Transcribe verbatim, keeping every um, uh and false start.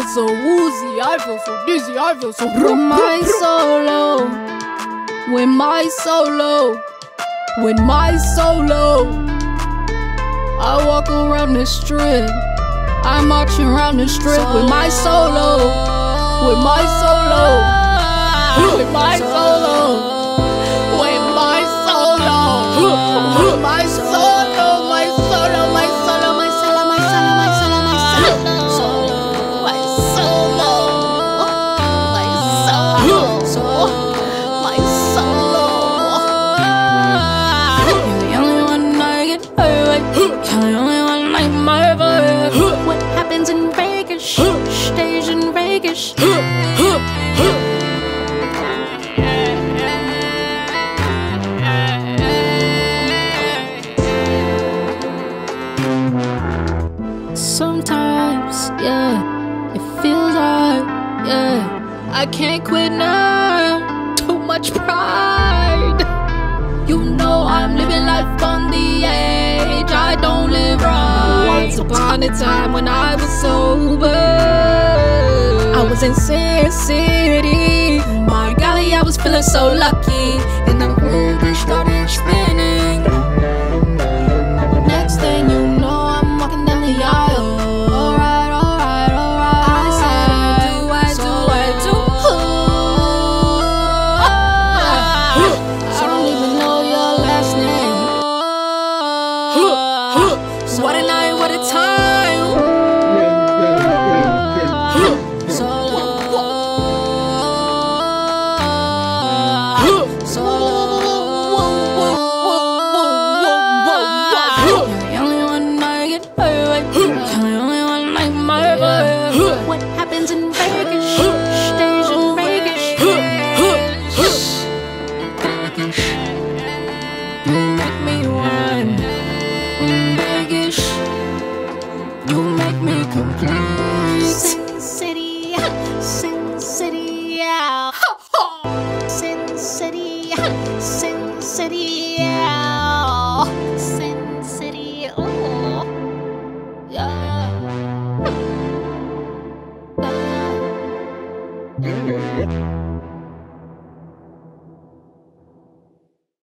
so woozy, I feel so dizzy, I feel so. With my solo, with my solo, with my solo, I walk around the strip. I'm marching around the strip with my solo, with my solo, with my solo. My solo, my solo, my solo, my solo, my solo, my solo, my solo, my solo, my solo, my solo. You're the only one I get hurt. You're the only one I my vibe. What happens in Vegas stays in Vegas. Sometimes, yeah, it feels like, yeah, I can't quit now, too much pride. You know I'm living life on the edge, I don't live right. Once upon a time when I was sober, I was in Sin City. My golly, I was feeling so lucky, and the world just started spinning. Next thing you know, I'm walking down the aisle. Alright, alright, alright. I said I do, I do, I do. I don't even know your last name. So what a night, what a time. What happens in Vegas stays in Vegas. Vegas, you make me whine. In Vegas, you make me complain. Sin City, Sin City, yeah. Sin City, Sin City, yeah.